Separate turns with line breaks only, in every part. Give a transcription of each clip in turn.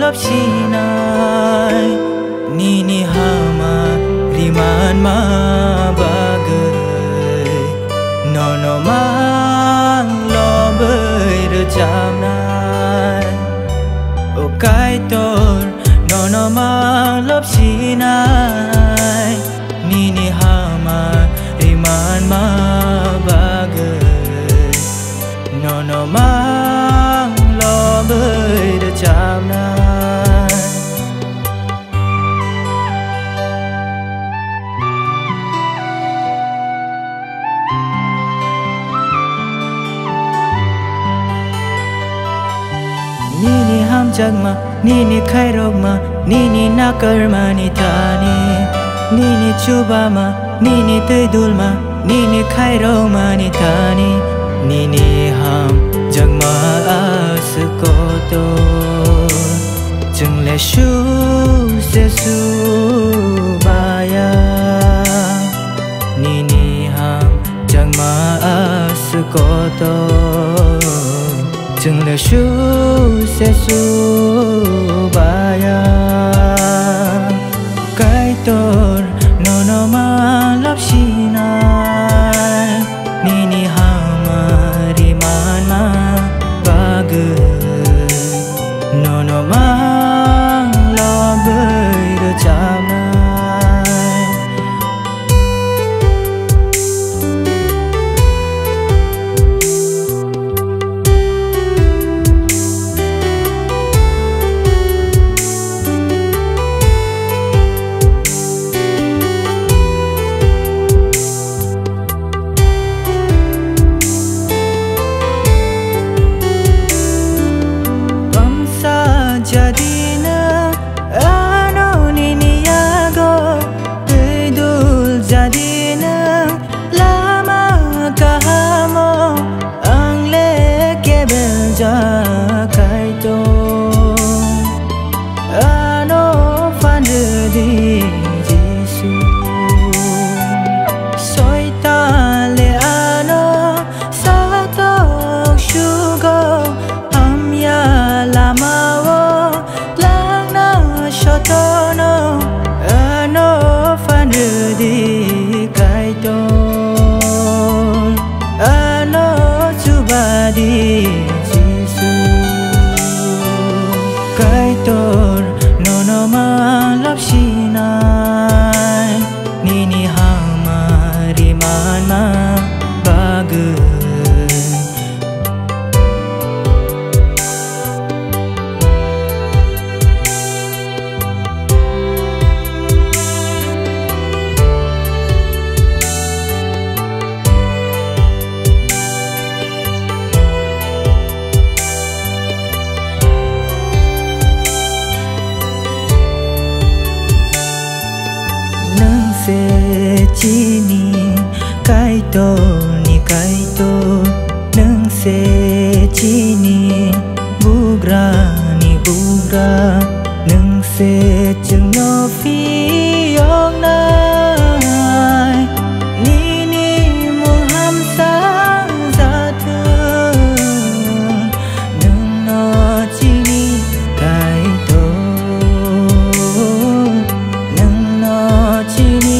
lopsinai nini hama riman ma bagai nono mang lobai rejamnai o kai tor nono mang lopsinai nini hama riman ma bagai nono mang lobai rejamnai nini ham jagma nini khairokma nini nakarma ni tani nini chubama nini teidulma nini khairokma ni tani nini ham jagma askoto jungle shu se su baya nini ham jagma askoto jungle shu se su baya kai tor nono ma lopsinai nini hama riman ma bagai nono ma lobai rejamnai jadina ano nini yago teidul jadina lama kahamo angle kebel jakai to ano fandedi jisu soitale ano satok shugo amya lama shotono ano fandedi kaitol ano chubadi jisu kaitor nono ma lopsinai nini hama riman ma bagai chini kaito ni kaito nang se chini bugra ni bugra nang se chung no fi yong nai nini mung ham sang za thu nang no chini kaito nang no chini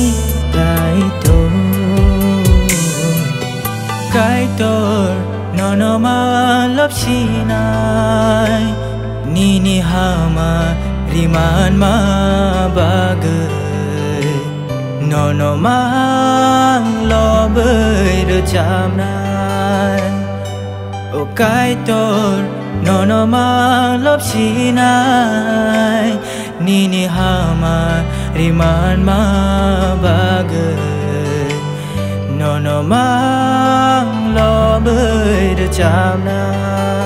kaitor nono ma lopsinai nini hama riman ma bagai nono mang lobai rejamnai o kaitor nono ma lopsinai nini hama riman ma bagai nono mang lobai rejamnai